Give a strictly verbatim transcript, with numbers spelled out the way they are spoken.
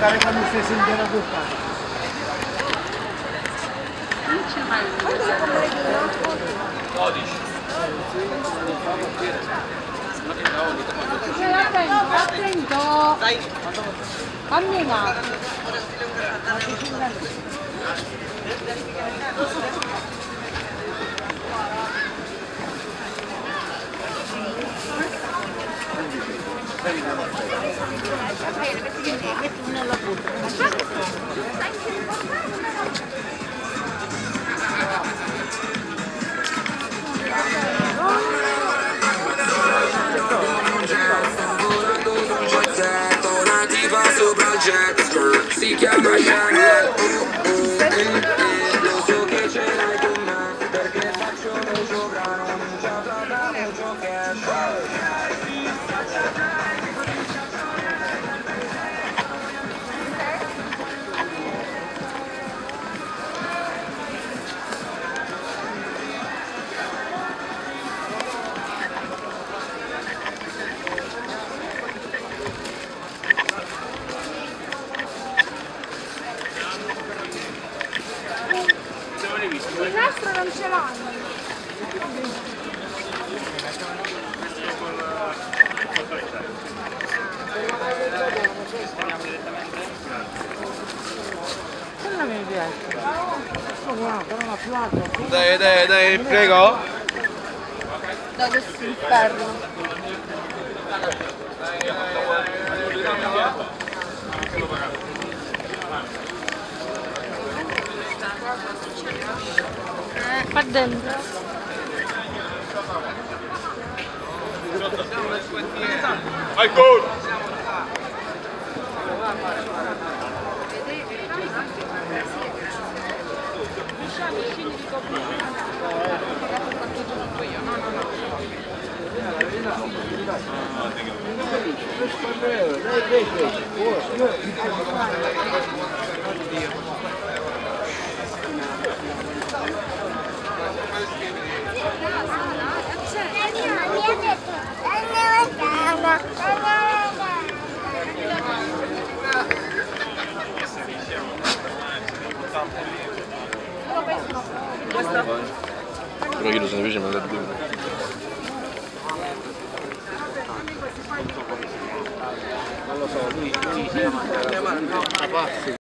toccare quando si sente la bocca. dodici. Attento, attento! Cammina! Sopra il jet skirt, si chiama Chanel. Oh, oh, eh, eh, lo so che ce l'hai con me, perché faccio lo sovrano, non c'è da mucho cash. Il nostro non ce l'hanno. Quello mi piace. Oh, guarda, però la più alta. Dai, dai, dai, prego. Da questo inferno. Eh, qua dentro. Vai gol! Però io lo so invece me l'ha detto. Non lo so, lui, lui si chiama